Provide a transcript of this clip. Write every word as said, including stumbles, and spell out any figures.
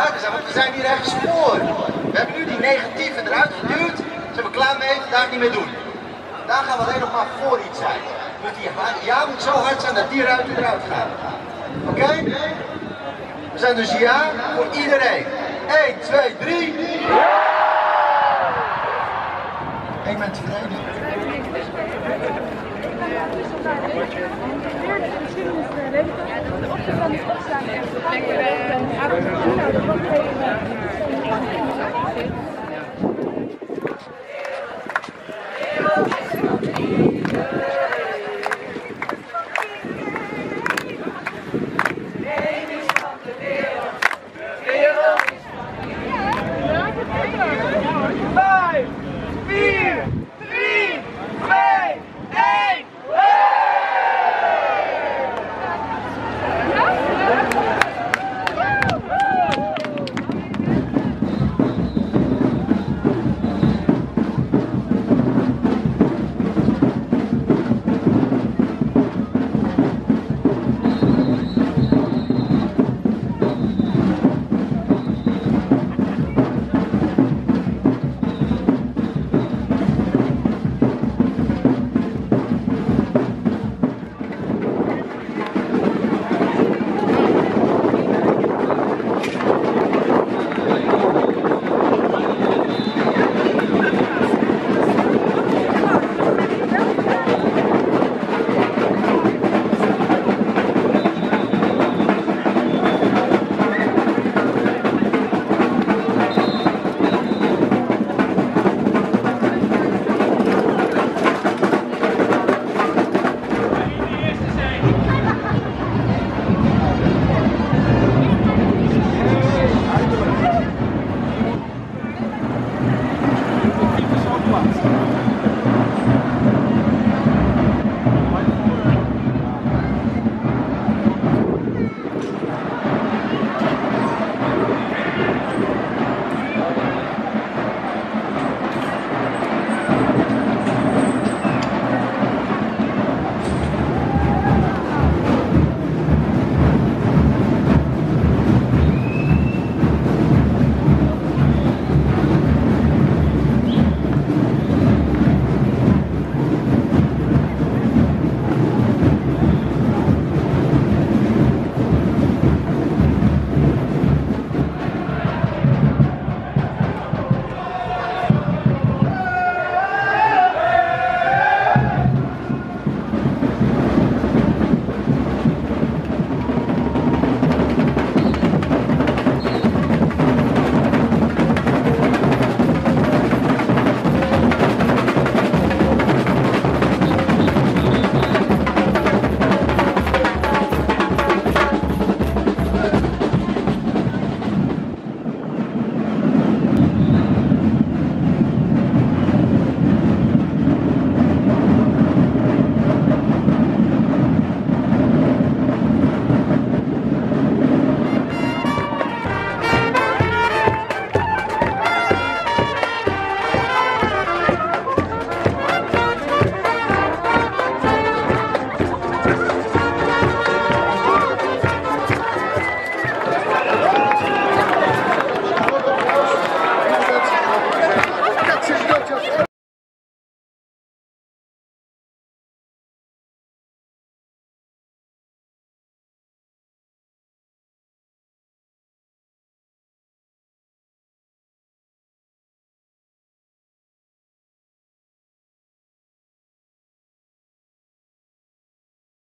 duidelijk zijn, want we zijn hier echt gespoord. We hebben nu die negatieve eruit geduwd, zijn we klaar mee, daar niet meer doen. Daar gaan we alleen nog maar voor iets zijn. Dus die ja moet zo hard zijn dat die eruit eruit gaat. Oké? Okay? We zijn dus ja voor iedereen. één, twee, drie. Ik ben tevreden. Ja, de opzet van de opstaan echt.